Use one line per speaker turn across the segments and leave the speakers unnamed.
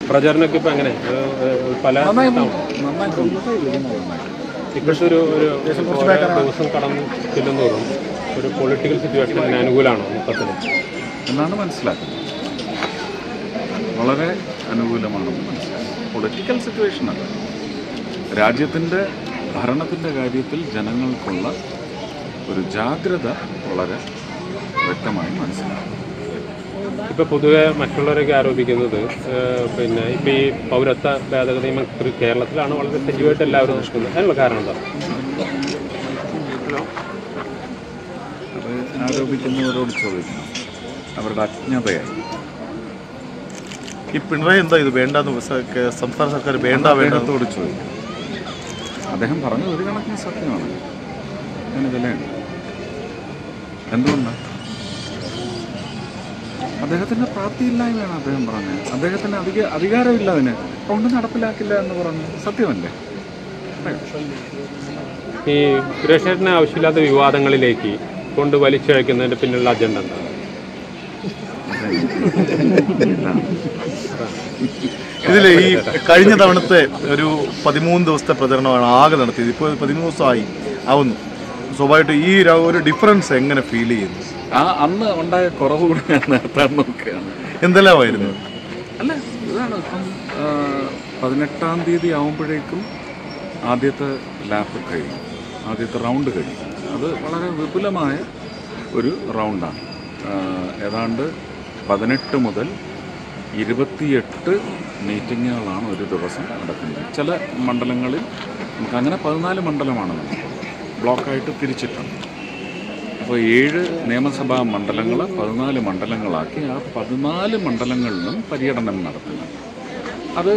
പ്രചാരണമൊക്കെ ഇപ്പം എങ്ങനെ പല ഇപ്പോഴത്തെ ഒരു ദിവസം കടന്നു ചെല്ലുന്നതോറും ഒരു പൊളിറ്റിക്കൽ സിറ്റുവേഷന് അനുകൂലമാണോ മൊത്തത്തിൽ
എന്നാണ് മനസ്സിലാക്കുന്നത്? വളരെ അനുകൂലമാണെന്ന് മനസ്സിലാക്കുന്നത്. പൊളിറ്റിക്കൽ സിറ്റുവേഷനല്ല, രാജ്യത്തിൻ്റെ ഭരണത്തിൻ്റെ കാര്യത്തിൽ ജനങ്ങൾക്കുള്ള ഒരു ജാഗ്രത വളരെ വ്യക്തമായി മനസ്സിലാക്കും.
ഇപ്പോൾ പൊതുവെ മറ്റുള്ളവരൊക്കെ ആരോപിക്കുന്നത് പിന്നെ ഇപ്പോൾ ഈ പൗരത്വ ഭേദഗതി നിയമം കേരളത്തിലാണ് വളരെ സജീവമായിട്ട് എല്ലാവരും നിൽക്കുന്നത്. അതിനുള്ള കാരണം എന്താ?
അത് ആരോപിക്കുന്നവരോട് ചോദിക്കണം, അവരുടെ അജ്ഞതയായി.
ഈ പിണറായി എന്താ ഇത് വേണ്ടെന്ന് സംസ്ഥാന സർക്കാർ വേണ്ടത്തോട്
ചോദിക്കും. അദ്ദേഹം പറഞ്ഞത് ഒരു കണക്കിന് സത്യമാണ്, അതിന് വിലയുണ്ട്. എന്തുകൊണ്ടാണ്? അദ്ദേഹത്തിൻ്റെ പ്രാപ്തിയില്ലായ്മയാണ് അദ്ദേഹം പറഞ്ഞത്. അദ്ദേഹത്തിന് അധികാരമില്ല, അതിന് അതുകൊണ്ട് നടപ്പിലാക്കില്ല എന്ന് പറഞ്ഞു. സത്യമല്ലേ?
ഈ സുരേഷേട്ടനെ ആവശ്യമില്ലാത്ത വിവാദങ്ങളിലേക്ക് കൊണ്ട് വലിച്ചിഴക്കുന്നതിൻ്റെ പിന്നിലുള്ള അജണ്ട എന്താണ്?
ഇതിൽ ഈ കഴിഞ്ഞ തവണത്തെ ഒരു 13 ദിവസത്തെ പ്രചരണമാണ് ആകെ നടത്തിയത്. ഇപ്പോൾ 13 ദിവസമായി ആവുന്നു. സ്വാഭാവികമായിട്ട് ഈ ഒരു ഡിഫറൻസ് എങ്ങനെ ഫീൽ ചെയ്യുന്നു?
അന്ന് ഉണ്ടായ കുറവ് കൂടി ഞാൻ നേരത്താൻ നോക്കുകയാണ്.
എന്തെല്ലാമായിരുന്നു?
അല്ല, ഇതാണ് ഇപ്പം 18-ാം തീയതി ആവുമ്പോഴേക്കും ആദ്യത്തെ ലാപ്പ് കഴിയും, ആദ്യത്തെ റൗണ്ട് കഴിയും. അത് വളരെ വിപുലമായ ഒരു റൗണ്ടാണ്. ഏതാണ്ട് 18 മുതൽ 28 മീറ്റിങ്ങുകളാണ് ഒരു ദിവസം നടക്കുന്നത്. ചില മണ്ഡലങ്ങളിൽ നമുക്കങ്ങനെ 14 മണ്ഡലമാണ് ബ്ലോക്കായിട്ട് തിരിച്ചിട്ടുണ്ട്. അപ്പോൾ 7 നിയമസഭാ മണ്ഡലങ്ങൾ 14 മണ്ഡലങ്ങളാക്കി ആ 14 മണ്ഡലങ്ങളിലും പര്യടനം നടത്തുന്നു. അത്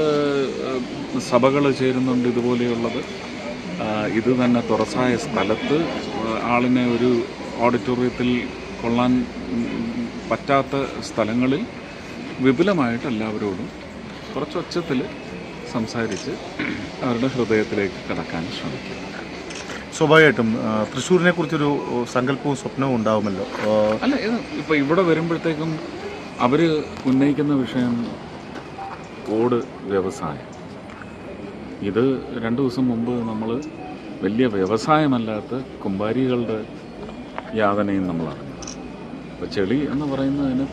സഭകൾ ചേരുന്നുണ്ട് ഇതുപോലെയുള്ളത്. ഇത് തന്നെ തുറസായ സ്ഥലത്ത് ആളിനെ ഒരു ഓഡിറ്റോറിയത്തിൽ കൊള്ളാൻ പറ്റാത്ത സ്ഥലങ്ങളിൽ വിപുലമായിട്ട് എല്ലാവരോടും കുറച്ച് ഒച്ചത്തിൽ സംസാരിച്ച് അവരുടെ ഹൃദയത്തിലേക്ക് കടക്കാൻ ശ്രമിക്കും.
സ്വാഭാവികമായിട്ടും തൃശ്ശൂരിനെ കുറിച്ചൊരു സങ്കല്പവും സ്വപ്നവും ഉണ്ടാവുമല്ലോ.
അല്ല, ഇപ്പോൾ ഇവിടെ വരുമ്പോഴത്തേക്കും അവർ ഉന്നയിക്കുന്ന വിഷയം ഓട് വ്യവസായം. ഇത് 2 ദിവസം മുമ്പ് നമ്മൾ വലിയ വ്യവസായമല്ലാത്ത കുമ്പാരികളുടെ യാതനയും നമ്മൾ അറിഞ്ഞു. അപ്പോൾ ചെളി എന്ന് പറയുന്നതിന്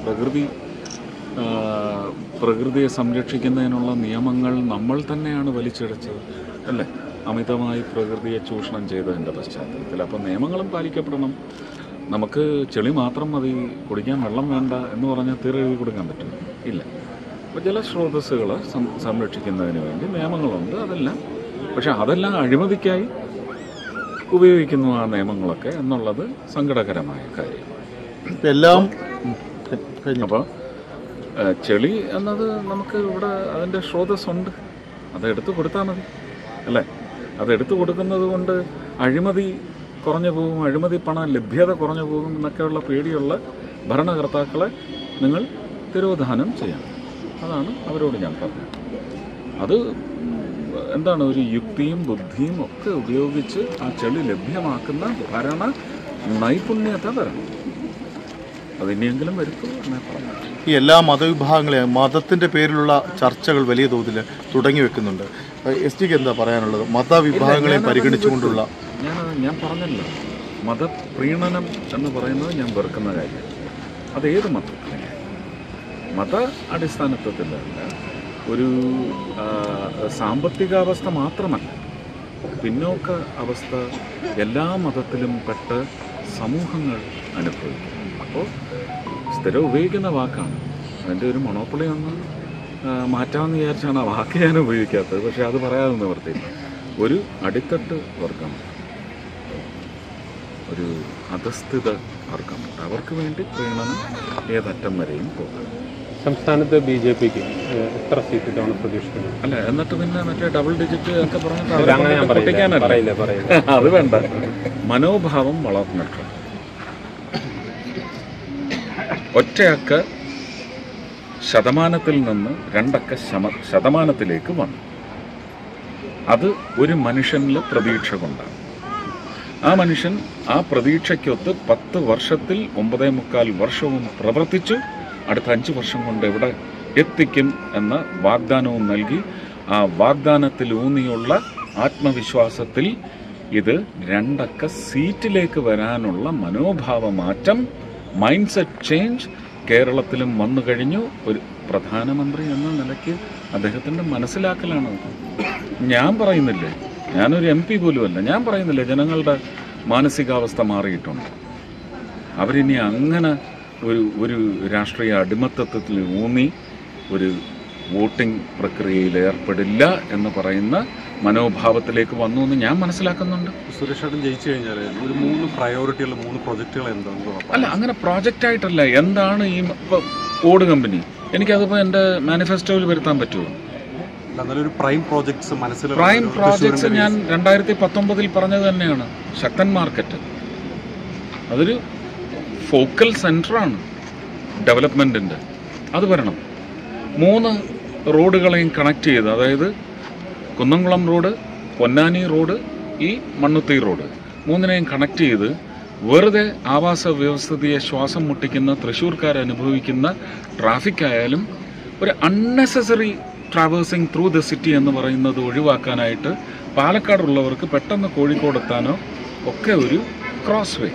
പ്രകൃതിയെ സംരക്ഷിക്കുന്നതിനുള്ള നിയമങ്ങൾ നമ്മൾ തന്നെയാണ് വലിച്ചിഴച്ചത്, അല്ലേ? അമിതമായി പ്രകൃതിയെ ചൂഷണം ചെയ്തതിൻ്റെ പശ്ചാത്തലത്തിൽ. അപ്പോൾ നിയമങ്ങളും പാലിക്കപ്പെടണം. നമുക്ക് ചെളി മാത്രം മതി, കുടിക്കാൻ വെള്ളം വേണ്ട എന്ന് പറഞ്ഞാൽ തീരെഴുതി കൊടുക്കാൻ പറ്റും? ഇല്ല. അപ്പോൾ ജലസ്രോതസ്സുകളെ സംരക്ഷിക്കുന്നതിന് വേണ്ടി നിയമങ്ങളുണ്ട്, അതെല്ലാം. പക്ഷെ അതെല്ലാം അഴിമതിക്കായി ഉപയോഗിക്കുന്നു ആ നിയമങ്ങളൊക്കെ എന്നുള്ളത് സങ്കടകരമായ കാര്യം.
എല്ലാം
അപ്പോൾ ചെളി എന്നത് നമുക്ക് ഇവിടെ അതിൻ്റെ സ്രോതസ്സുണ്ട്, അതെടുത്ത് കൊടുത്താൽ മതി, അല്ലേ? അതെടുത്ത് കൊടുക്കുന്നത് കൊണ്ട് അഴിമതി കുറഞ്ഞു പോകും, അഴിമതി പണം ലഭ്യത കുറഞ്ഞു പോകും എന്നൊക്കെയുള്ള പേടിയുള്ള ഭരണകർത്താക്കളെ നിങ്ങൾ തിരോധാനം ചെയ്യണം. അതാണ് അവരോട് ഞാൻ പറഞ്ഞത്. അത് എന്താണ്, ഒരു യുക്തിയും ബുദ്ധിയും ഒക്കെ ഉപയോഗിച്ച് ആ ചെളി ലഭ്യമാക്കുന്ന ഭരണ നൈപുണ്യത വരണം. അതിനെങ്കിലും വരുത്തും എന്നേ പറഞ്ഞു.
ഈ എല്ലാ മതവിഭാഗങ്ങളെയും മതത്തിൻ്റെ പേരിലുള്ള ചർച്ചകൾ വലിയ തോതിൽ തുടങ്ങി വെക്കുന്നുണ്ട്. STക്ക് എന്താ പറയാനുള്ളത്? മതവിഭാഗങ്ങളെയും പരിഗണിച്ചുകൊണ്ടുള്ള
ഞാൻ പറഞ്ഞല്ലോ, മതപ്രീണനം എന്ന് പറയുന്നത് ഞാൻ വെറുക്കുന്ന കാര്യം. അതേത് മതത്തിലാണ്? മത അടിസ്ഥാനത്വത്തിലല്ല, ഒരു സാമ്പത്തികാവസ്ഥ മാത്രമല്ല, പിന്നോക്ക അവസ്ഥ എല്ലാ മതത്തിലും പെട്ട് സമൂഹങ്ങൾ അനുഭവിക്കും. അപ്പോൾ സ്ഥിരം ഉപയോഗിക്കുന്ന വാക്കാണ്, അതിൻ്റെ ഒരു മൊണോപ്പൊളി ഒന്ന് മാറ്റാമെന്ന് വിചാരിച്ചാണ് ആ വാക്ക് ഞാൻ ഉപയോഗിക്കാത്തത്. പക്ഷേ അത് പറയാതെ നിവർത്തിയില്ല. ഒരു അടിത്തട്ട് വർഗമുണ്ട്, ഒരു അധസ്ഥിത വർഗമുണ്ട്. അവർക്ക് വേണ്ടി പ്രീണനം ഏതറ്റം വരെയും പോകാം.
സംസ്ഥാനത്ത് BJPക്ക് എത്ര സീറ്റ് ഇത്തവണ പ്രതീക്ഷിക്കുന്നു?
അല്ല, എന്നിട്ട് പിന്നെ മറ്റേ ഡബിൾ ഡിജിറ്റ് ഒക്കെ പറഞ്ഞിട്ട് അത് വേണ്ട. മനോഭാവം വളർന്നിട്ടുണ്ട്. ഒറ്റയക്ക ശതമാനത്തിൽ നിന്ന് 2 അക്ക ശതമാനത്തിലേക്ക് വന്നു. അത് ഒരു മനുഷ്യനിൽ പ്രതീക്ഷ കൊണ്ടാണ്. ആ മനുഷ്യൻ ആ പ്രതീക്ഷയ്ക്കൊത്ത് 10 വർഷത്തിൽ 9.25 വർഷവും പ്രവർത്തിച്ചു. അടുത്ത 5 വർഷം കൊണ്ട് എവിടെ എത്തിക്കും എന്ന വാഗ്ദാനവും നൽകി. ആ വാഗ്ദാനത്തിലൂന്നിയുള്ള ആത്മവിശ്വാസത്തിൽ ഇത് 2 അക്ക സീറ്റിലേക്ക് വരാനുള്ള മനോഭാവ മാറ്റം, മൈൻഡ് സെറ്റ് ചേഞ്ച് കേരളത്തിലും വന്നു കഴിഞ്ഞു. ഒരു പ്രധാനമന്ത്രി എന്ന നിലയ്ക്ക് അദ്ദേഹത്തിൻ്റെ മനസ്സിലാക്കലാണ്. ഞാൻ പറയുന്നില്ലേ, ഞാനൊരു MP പോലുമല്ല, ഞാൻ പറയുന്നില്ലേ ജനങ്ങളുടെ മാനസികാവസ്ഥ മാറിയിട്ടുണ്ട്. അവരിനി അങ്ങനെ ഒരു രാഷ്ട്രീയ അടിമത്തത്തിൽ ഊന്നി ഒരു വോട്ടിംഗ് പ്രക്രിയയിൽ ഏർപ്പെടില്ല എന്ന് പറയുന്ന മനോഭാവത്തിലേക്ക് വന്നു എന്ന് ഞാൻ മനസ്സിലാക്കുന്നുണ്ട്.
സുരേഷ് ഏട്ടൻ ജയിച്ചു കഴിഞ്ഞാൽ ഒരു 3 പ്രയോറിറ്റിയുള്ള 3 പ്രൊജക്റ്റുകൾ എന്താണ്?
അല്ല, അങ്ങനെ പ്രോജക്റ്റായിട്ടല്ല. എന്താണ് ഈ ഓട് കമ്പനി, എനിക്കതിപ്പോൾ എൻ്റെ മാനിഫെസ്റ്റോയിൽ വരുത്താൻ പറ്റുമോ?
നല്ലൊരു പ്രൈം പ്രോജക്ട്സ് മനസ്സിൽ,
പ്രൈം പ്രോജക്ട്സ് ഞാൻ 2019 പറഞ്ഞത് തന്നെയാണ്. ശക്തൻ മാർക്കറ്റ് അതൊരു ഫോക്കൽ സെൻറ്ററാണ് ഡെവലപ്മെൻറ്റിൻ്റെ, അത് വരണം. 3 റോഡുകളെയും കണക്ട് ചെയ്ത്, അതായത് കുന്നംകുളം റോഡ്, പൊന്നാനി റോഡ്, ഈ മണ്ണുത്തി റോഡ് 3നെയും കണക്ട് ചെയ്ത് വെറുതെ ആവാസ വ്യവസ്ഥിതിയെ ശ്വാസം മുട്ടിക്കുന്ന തൃശ്ശൂർക്കാർ അനുഭവിക്കുന്ന ട്രാഫിക് ആയാലും ഒരു unnecessary traversing through the city എന്ന് പറയുന്നത് ഒഴിവാക്കാനായിട്ട് പാലക്കാടുള്ളവർക്ക് പെട്ടെന്ന് കോഴിക്കോട് എത്താനോ ഒക്കെ ഒരു cross way,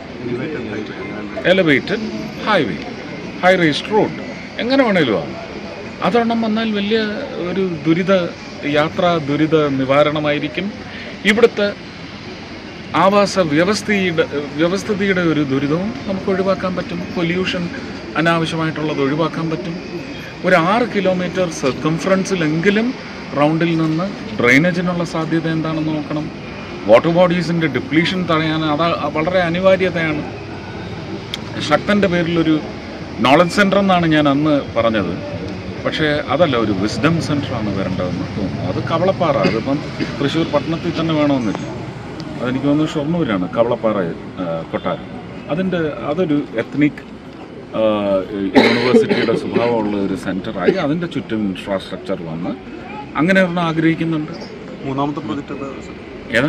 elevated highway, high raised road, എങ്ങനെ വേണേലും ആകും. അതൊരെണ്ണം വന്നാൽ വലിയ ഒരു യാത്രാ ദുരിത നിവാരണമായിരിക്കും. ഇവിടുത്തെ ആവാസ വ്യവസ്ഥിതിയുടെ ഒരു ദുരിതവും നമുക്ക് ഒഴിവാക്കാൻ പറ്റും. പൊല്യൂഷൻ അനാവശ്യമായിട്ടുള്ളത് ഒഴിവാക്കാൻ പറ്റും. ഒരു 6 കിലോമീറ്റർ സർക്കംഫറൻസിലെങ്കിലും റൗണ്ടിൽ നിന്ന് ഡ്രെയിനേജിനുള്ള സാധ്യത എന്താണെന്ന് നോക്കണം. വാട്ടർ ബോഡീസിൻ്റെ ഡിപ്ലീഷൻ തടയാൻ അത് വളരെ അനിവാര്യതയാണ്. ശക്തൻ്റെ പേരിലൊരു നോളജ് സെൻറ്റർ എന്നാണ് ഞാൻ അന്ന് പറഞ്ഞത്. പക്ഷേ അതല്ല, ഒരു വിസ്ഡം സെൻറ്ററാണ് വരേണ്ടതെന്ന് തോന്നുന്നു. അത് കവളപ്പാറ, അതിപ്പം തൃശ്ശൂർ പട്ടണത്തിൽ തന്നെ വേണമെന്നില്ല. അതെനിക്ക് തോന്നുന്നു ഷൊർണൂരാണ് കവളപ്പാറ കൊട്ടാരം. അതൊരു എത്നിക് യൂണിവേഴ്സിറ്റിയുടെ സ്വഭാവമുള്ള ഒരു സെൻറ്ററായി അതിൻ്റെ ചുറ്റും ഇൻഫ്രാസ്ട്രക്ചർ വന്ന് അങ്ങനെ ഒരെണ്ണം ആഗ്രഹിക്കുന്നുണ്ട്.
3ാമത്തെ പ്രോജക്റ്റ്
ഏതാ?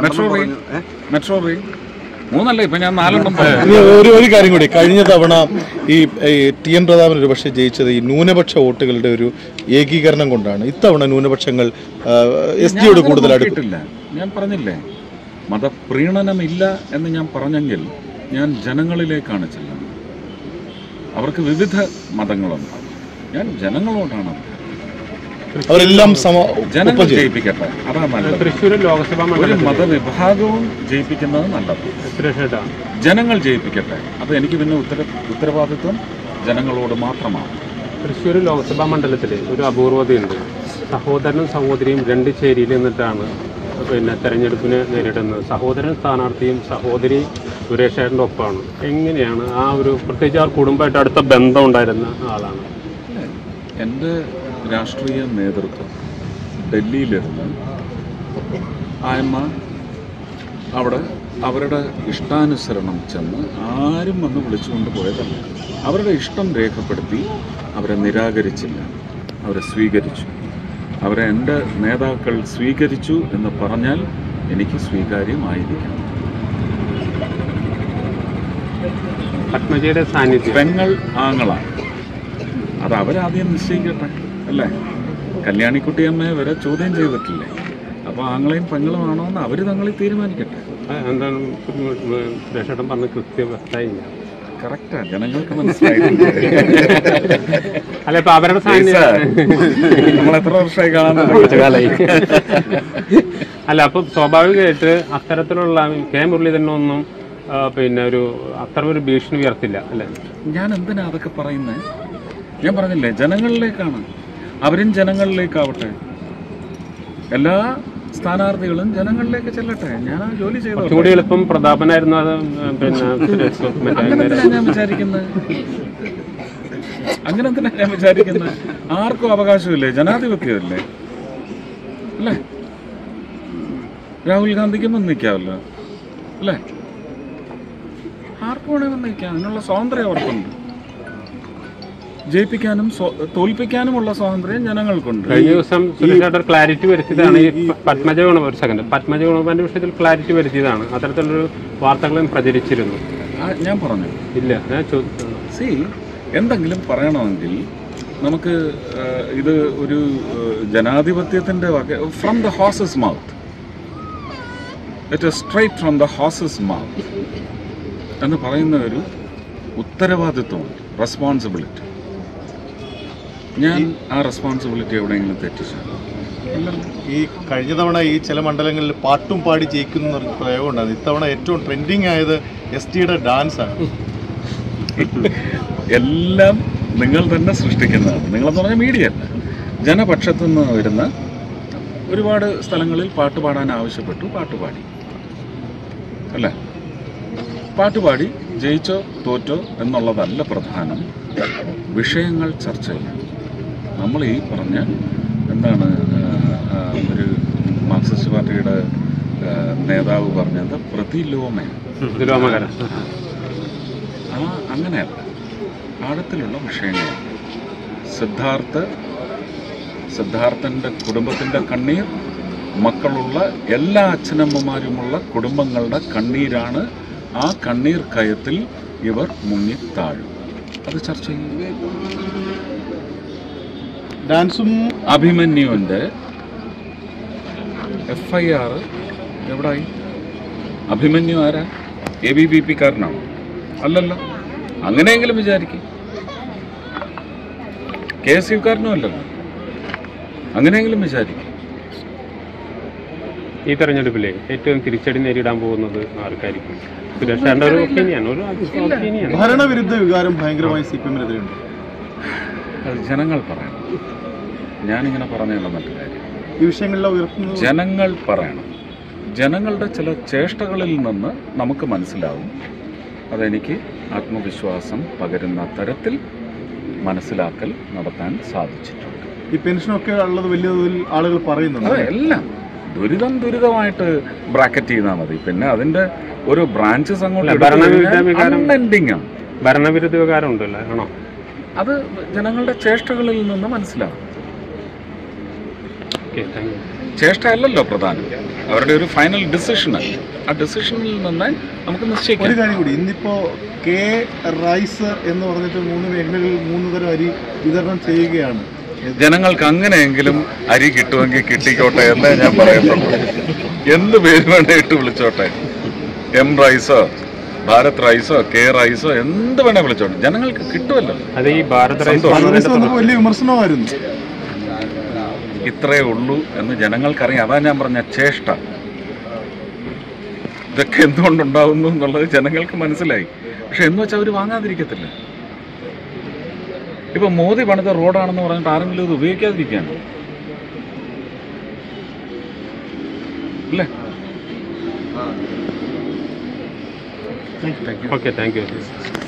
മെട്രോ റെയിൽ 3അല്ല, ഇപ്പം ഞാൻ 4
ഒരു കാര്യം കൂടി, കഴിഞ്ഞ തവണ ഈ TN പ്രതാപൻ ഒരു പക്ഷേ ജയിച്ചത് ഈ ന്യൂനപക്ഷ വോട്ടുകളുടെ ഒരു ഏകീകരണം കൊണ്ടാണ്. ഇത്തവണ ന്യൂനപക്ഷങ്ങൾ SDയോട് കൂടുതൽ അടുക്കിട്ടില്ല.
ഞാൻ പറഞ്ഞില്ലേ, മതപ്രീണനമില്ല എന്ന് ഞാൻ പറഞ്ഞെങ്കിൽ ഞാൻ ജനങ്ങളിലേക്കാണ് ചെല്ലുന്നത്. അവർക്ക് വിവിധ മതങ്ങളുണ്ട്, ഞാൻ ജനങ്ങളോടാണ്.
അവരെല്ലാം
ജനങ്ങൾ ജയിപ്പിക്കട്ടെ, അതാണ് നല്ലത്.
തൃശ്ശൂർ ലോക്സഭാ
ഒരു മതവിഭാഗവും ജയിപ്പിക്കുന്നത് നല്ലത്. ജനങ്ങൾ ജയിപ്പിക്കട്ടെ, അത് എനിക്ക് പിന്നെ ഉത്തരവാദിത്വം ജനങ്ങളോട് മാത്രമാണ്.
തൃശ്ശൂർ ലോക്സഭാ മണ്ഡലത്തിൽ ഒരു അപൂർവതയുണ്ട്. സഹോദരനും സഹോദരിയും 2 ചേരിയിൽ നിന്നിട്ടാണ് തെരഞ്ഞെടുപ്പിന് നേരിടുന്നത്. സഹോദരൻ സ്ഥാനാർത്ഥിയും സഹോദരി സുരേഷേട്ടൻ്റെ ഒപ്പമാണ്. എങ്ങനെയാണ് ആ ഒരു, പ്രത്യേകിച്ച് ആ കുടുംബമായിട്ട് അടുത്ത ബന്ധം ഉണ്ടായിരുന്ന ആളാണ്.
എൻ്റെ രാഷ്ട്രീയ നേതൃത്വം ഡൽഹിയിലിരുന്ന് ആയമ്മ അവിടെ അവരുടെ ഇഷ്ടാനുസരണം ചെന്ന് ആരും വന്ന് വിളിച്ചുകൊണ്ട് പോയതല്ല. അവരുടെ ഇഷ്ടം രേഖപ്പെടുത്തി, അവരെ നിരാകരിച്ചില്ല, അവരെ സ്വീകരിച്ചു. അവരെ എൻ്റെ നേതാക്കൾ സ്വീകരിച്ചു എന്ന് പറഞ്ഞാൽ എനിക്ക് സ്വീകാര്യമായിരിക്കണം.
പത്മജയുടെ സാന്നിധ്യം,
പെങ്ങൾ ആങ്ങളാണ്, അത് അവരാദ്യം നിശ്ചയിക്കട്ടെ അല്ലേ? കല്യാണിക്കുട്ടിയമ്മയെ വരെ ചോദ്യം ചെയ്തിട്ടില്ലേ? അപ്പോൾ ആങ്ങളെയും പെങ്ങളുമാണോ എന്ന് അവർ തങ്ങളിൽ തീരുമാനിക്കട്ടെ.
എന്താണ് സുരേഷേട്ടൻ പറഞ്ഞ കൃത്യവ്യക്തയില്ല.
കറക്റ്റാ, ജനങ്ങൾക്ക് മനസ്സിലായി.
അല്ല, ഇപ്പൊ അവരുടെ
നമ്മൾ എത്ര വർഷമായി കാണാൻ
അല്ല, അപ്പൊ സ്വാഭാവികമായിട്ട് അത്തരത്തിലുള്ള മുരളീധരനൊന്നും ഒരു അത്തരമൊരു ഭീഷണി ഉയർത്തില്ല അല്ലേ?
ഞാൻ എന്തിനാ അതൊക്കെ പറയുന്നത്? ഞാൻ പറഞ്ഞില്ലേ, ജനങ്ങളിലേക്കാണ്. അവരും ജനങ്ങളിലേക്കാവട്ടെ. എല്ലാ സ്ഥാനാർത്ഥികളും ജനങ്ങളിലേക്ക് ചെല്ലട്ടെ. ഞാൻ ആ ജോലി ചെയ്തു.
കുറച്ചുകൂടി എളുപ്പം പ്രതാപനായിരുന്നു. അത്
ഞാൻ വിചാരിക്കുന്നത് അങ്ങനെ എന്തിനാ ഞാൻ വിചാരിക്കുന്നത്? ആർക്കും അവകാശമില്ലേ? ജനാധിപത്യമല്ലേ അല്ലേ? രാഹുൽ ഗാന്ധിക്കും വന്ന് നിൽക്കാമല്ലോ അല്ലേ? ആർക്കും വേണേ വന്ന് നിൽക്കാം. അതിനുള്ള സ്വാതന്ത്ര്യം അവർക്കുണ്ട്. ജയിപ്പിക്കാനും തോൽപ്പിക്കാനുമുള്ള സ്വാതന്ത്ര്യം ജനങ്ങൾക്കുണ്ട്.
കഴിഞ്ഞ ദിവസം ക്ലാരിറ്റി വരുത്തിയതാണ് ഈ പത്മജ ഗുണപാന്റെ വിഷയത്തിൽ ക്ലാരിറ്റി വരുത്തിയതാണ്. അത്തരത്തിലൊരു വാർത്തകളും പ്രചരിച്ചിരുന്നു.
ഞാൻ പറഞ്ഞു
ഇല്ല.
എന്തെങ്കിലും പറയണമെങ്കിൽ നമുക്ക് ഇത് ഒരു ജനാധിപത്യത്തിൻ്റെ from the horse's mouth, it is straight from the horse's mouth എന്ന് പറയുന്ന ഒരു ഉത്തരവാദിത്വമുണ്ട്, റെസ്പോൺസിബിലിറ്റി. ഞാൻ ആ റെസ്പോൺസിബിലിറ്റി എവിടെയെങ്കിലും തെറ്റിച്ചു?
ഈ കഴിഞ്ഞ തവണ ഈ ചില മണ്ഡലങ്ങളിൽ പാട്ടും പാടി ജയിക്കുന്ന ഒരു പ്രയോഗം ഉണ്ടായിരുന്നു. ഇത്തവണ ഏറ്റവും ട്രെൻഡിങ് ആയത് STയുടെ ഡാൻസാണ്.
എല്ലാം നിങ്ങൾ തന്നെ സൃഷ്ടിക്കുന്നതാണ്. നിങ്ങളെന്ന് പറഞ്ഞാൽ മീഡിയ അല്ല, ജനപക്ഷത്തു നിന്ന് വരുന്ന ഒരുപാട് സ്ഥലങ്ങളിൽ പാട്ട് പാടാൻ ആവശ്യപ്പെട്ടു, പാട്ടുപാടി അല്ലേ? പാട്ടുപാടി ജയിച്ചോ തോറ്റോ എന്നുള്ളതല്ല പ്രധാനം, വിഷയങ്ങൾ ചർച്ച ചെയ്യണം. നമ്മൾ ഈ പറഞ്ഞ എന്താണ് ഒരു മാർക്സിസ്റ്റ് പാർട്ടിയുടെ നേതാവ് പറഞ്ഞത് പ്രതിലോമൻ, അങ്ങനെയല്ല, ആഴത്തിലുള്ള വിഷയങ്ങളാണ്. സിദ്ധാർത്ഥൻ്റെ കുടുംബത്തിൻ്റെ കണ്ണീർ, മക്കളുള്ള എല്ലാ അച്ഛനമ്മമാരുമുള്ള കുടുംബങ്ങളുടെ കണ്ണീരാണ്. ആ കണ്ണീർ കയത്തിൽ ഇവർ മുങ്ങിത്താഴും. അത് ചർച്ച ചെയ്യും.
ഡാൻസും
അഭിമന്യുവിൻ്റെ FIR എവിടായി? അഭിമന്യു ആരാ? ABVP കാരനാണോ? അല്ലല്ലോ. അങ്ങനെയെങ്കിലും വിചാരിക്കും. KSU കാരനും അല്ലല്ലോ. അങ്ങനെയെങ്കിലും വിചാരിക്കും.
ഈ തെരഞ്ഞെടുപ്പിലെ ഏറ്റവും തിരിച്ചടി നേരിടാൻ പോകുന്നത് ആർക്കായിരിക്കും? സുരേഷേട്ടൻ്റെ ഒരു ഒപ്പീനിയൻ, ഒരു ഒപ്പീനിയൻ.
ഭരണവിരുദ്ധ വികാരം ഭയങ്കരമായി CPM-നെതിരെയുണ്ട്.
അത് ജനങ്ങൾ പറയണം. ഞാനിങ്ങനെ പറഞ്ഞുള്ള മറ്റു കാര്യം
ഈ വിഷയങ്ങളിലെ ഉയർത്തുന്നത്
ജനങ്ങൾ പറയണം. ജനങ്ങളുടെ ചില ചേഷ്ടകളിൽ നിന്ന് നമുക്ക് മനസ്സിലാവും. അതെനിക്ക് ആത്മവിശ്വാസം പകരുന്ന തരത്തിൽ മനസ്സിലാക്കൽ നടത്താൻ സാധിച്ചിട്ടുണ്ട്.
ഈ പെൻഷനൊക്കെ ഉള്ളത് വലിയ തോതിൽ ആളുകൾ പറയുന്നുണ്ട്.
അതെല്ലാം ദുരിതമായിട്ട് ബ്രാക്കറ്റ് ചെയ്താൽ മതി. പിന്നെ അതിന്റെ ഒരു ബ്രാഞ്ചസ് അങ്ങോട്ട്
ഭരണവിരുദ്ധ വികാരം ഉണ്ടല്ലോ, ആണോ?
അത് ജനങ്ങളുടെ ചേഷ്ടകളിൽ നിന്ന് മനസ്സിലാവും. ചേഷ്ടയല്ലല്ലോ പ്രധാനം, അവരുടെ ഒരു ഫൈനൽ ഡിസിഷനല്ല. ആ ഡിസിഷനിൽ നിന്ന് നമുക്ക് നിശ്ചയിക്കാം.
ഒരു കാര്യം കൂടി, ഇന്നിപ്പോ K റൈസ് എന്ന് പറഞ്ഞിട്ട് 3 മേഖലകളിൽ 3 തരം അരി വിതരണം ചെയ്യുകയാണ്.
ജനങ്ങൾക്ക് അങ്ങനെയെങ്കിലും അരി കിട്ടുമെങ്കിൽ കിട്ടിക്കോട്ടെ എന്നേ ഞാൻ പറയുന്നുള്ളൂ. എന്ത് പേര് വേണേ ഇട്ട് വിളിച്ചോട്ടെ, M റൈസോ ഭാരത് റൈസോ K റൈസോ എന്ത് വേണേ വിളിച്ചോട്ടെ, ജനങ്ങൾക്ക് കിട്ടുമല്ലോ.
അത് ഈ ഭാരത് റൈസ്
വലിയ വിമർശനമായിരുന്നു.
ഇത്രയേ ഉള്ളൂ എന്ന് ജനങ്ങൾക്കറിയാം. അതാ ഞാൻ പറഞ്ഞ ചേഷ്ട. ഇതൊക്കെ എന്തുകൊണ്ടുണ്ടാവുന്നു എന്നുള്ളത് ജനങ്ങൾക്ക് മനസ്സിലായി. പക്ഷെ എന്ന് വെച്ചാൽ അവർ വാങ്ങാതിരിക്കത്തില്ല. ഇപ്പൊ മോദി പണിത റോഡാണെന്ന് പറഞ്ഞിട്ട് ആരെങ്കിലും ഇത് ഉപയോഗിക്കാതിരിക്കുകയാണ് അല്ലേ?
Okay, thank U.